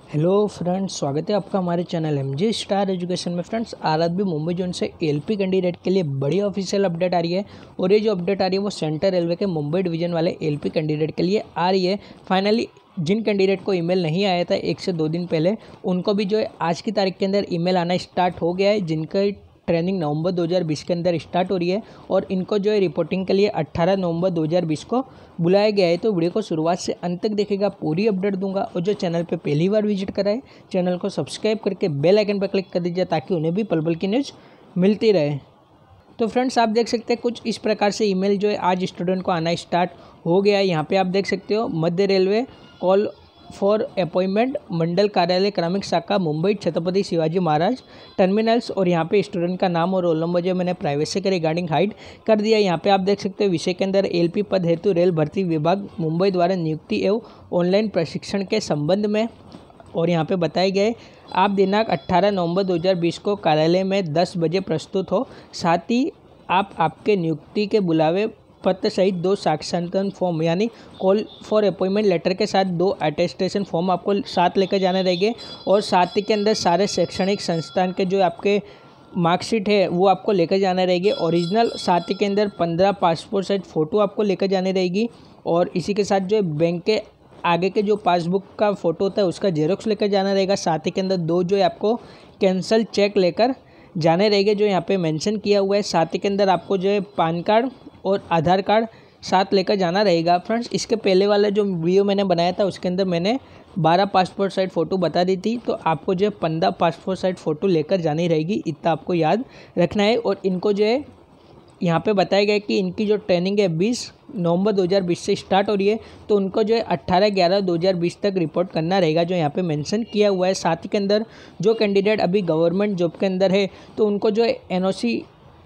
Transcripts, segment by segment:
Hello friends, स्वागत है आपका हमारे चैनल एमजे स्टार एजुकेशन में। फ्रेंड्स, आज भी मुंबई जोन से एलपी कैंडिडेट के लिए बड़ी ऑफिशियल अपडेट आ रही है और ये जो अपडेट आ रही है वो सेंट्रल रेलवे के मुंबई डिवीजन वाले एलपी कैंडिडेट के लिए आ रही है। फाइनली जिन कैंडिडेट को ईमेल नहीं आया था 1 से 2 दिन पहले, उनको भी जो है आज की तारीख के अंदर ईमेल आना स्टार्ट हो गया है। जिनका ट्रेनिंग नवंबर 2020 के अंदर स्टार्ट हो रही है और इनको जो है रिपोर्टिंग के लिए 18 नवंबर 2020 को बुलाया गया है। तो वीडियो को शुरुआत से अंत तक देखेगा, पूरी अपडेट दूंगा। और जो चैनल पे पहली बार विजिट करा है, चैनल को सब्सक्राइब करके बेल आइकन पर क्लिक कर दीजिए ताकि उन्हें भी पल पल की न्यूज़ मिलती रहे। तो फ्रेंड्स, आप देख सकते हैं कुछ इस प्रकार से ईमेल जो है आज स्टूडेंट को आना स्टार्ट हो गया है। यहाँ पे आप देख सकते हो, मध्य रेलवे कॉल फॉर अपॉइंटमेंट, मंडल कार्यालय क्रमिक शाखा मुंबई छत्रपति शिवाजी महाराज टर्मिनल्स। और यहाँ पे स्टूडेंट का नाम और रोल नंबर जो मैंने प्राइवेसी के रिगार्डिंग हाइड कर दिया। यहाँ पे आप देख सकते हो विषय के अंदर एलपी पद हेतु रेल भर्ती विभाग मुंबई द्वारा नियुक्ति एवं ऑनलाइन प्रशिक्षण के संबंध में। और यहाँ पे बताए गए आप दिनांक 18 नवंबर 2020 को कार्यालय में 10 बजे प्रस्तुत हो। साथ ही आप आपके नियुक्ति के बुलावे पत्र सहित 2 साक्षात्कार फॉर्म यानी कॉल फॉर अपॉइंटमेंट लेटर के साथ 2 अटेस्टेशन फॉर्म आपको साथ लेकर जाने रहेंगे। और साथ ही के अंदर सारे शैक्षणिक संस्थान के जो आपके मार्कशीट है वो आपको लेकर जाना रहेगी ओरिजिनल। साथ ही के अंदर 15 पासपोर्ट साइज फ़ोटो आपको लेकर जानी रहेगी। और इसी के साथ जो है बैंक के आगे के जो पासबुक का फ़ोटो होता है उसका जेरोक्स लेकर जाना रहेगा। साथ ही के अंदर 2 जो है आपको कैंसल चेक लेकर जाने रहेंगे जो यहाँ पे मेंशन किया हुआ है। साथ ही के अंदर आपको जो है पैन कार्ड और आधार कार्ड साथ लेकर जाना रहेगा। फ्रेंड्स, इसके पहले वाला जो वीडियो मैंने बनाया था उसके अंदर मैंने 12 पासपोर्ट साइज फ़ोटो बता दी थी, तो आपको जो है 15 पासपोर्ट साइज फ़ोटो लेकर जानी रहेगी। इतना आपको याद रखना है। और इनको जो है यहाँ पे बताया गया कि इनकी जो ट्रेनिंग है 20 नवंबर 2020 से स्टार्ट हो रही है, तो उनको जो है 18/11/2020 तक रिपोर्ट करना रहेगा जो यहाँ पे मेंशन किया हुआ है। साथ ही के अंदर जो कैंडिडेट अभी गवर्नमेंट जॉब के अंदर है तो उनको जो है एनओसी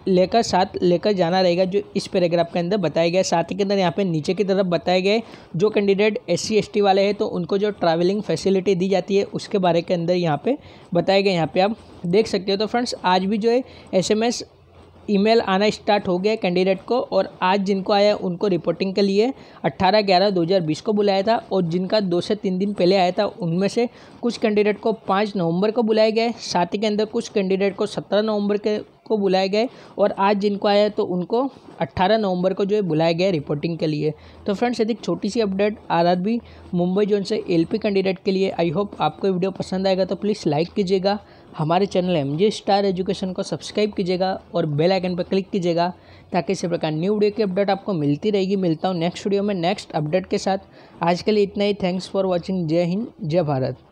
साथ लेकर जाना रहेगा जो इस पैराग्राफ के अंदर बताया गया है। साथ ही के अंदर यहाँ पे नीचे की तरफ बताए गए जो कैंडिडेट SC ST वाले हैं तो उनको जो ट्रैवलिंग फैसिलिटी दी जाती है उसके बारे के अंदर यहाँ पे बताए गए, यहाँ पे आप देख सकते हो। तो फ्रेंड्स, आज भी जो है SMS ईमेल आना स्टार्ट हो गया कैंडिडेट को। और आज जिनको आया उनको रिपोर्टिंग के लिए 18/11/2020 को बुलाया था। और जिनका 2 से 3 दिन पहले आया था उनमें से कुछ कैंडिडेट को 5 नवंबर को बुलाया गया है। साथ ही के अंदर कुछ कैंडिडेट को 17 नवंबर को बुलाया गया है। और आज जिनको आया तो उनको 18 नवंबर को जो है बुलाया गया है रिपोर्टिंग के लिए। तो फ्रेंड्स, यदि छोटी सी अपडेट भी मुंबई जोन से एलपी कैंडिडेट के लिए। आई होप आपको वीडियो पसंद आएगा तो प्लीज़ लाइक कीजिएगा, हमारे चैनल एमजे स्टार एजुकेशन को सब्सक्राइब कीजिएगा और बेल आइकन पर क्लिक कीजिएगा ताकि इसी प्रकार न्यू वीडियो की अपडेट आपको मिलती रहेगी। मिलता हूँ नेक्स्ट वीडियो में नेक्स्ट अपडेट के साथ। आज के लिए इतना ही। Thanks for watching. जय हिंद, जय भारत।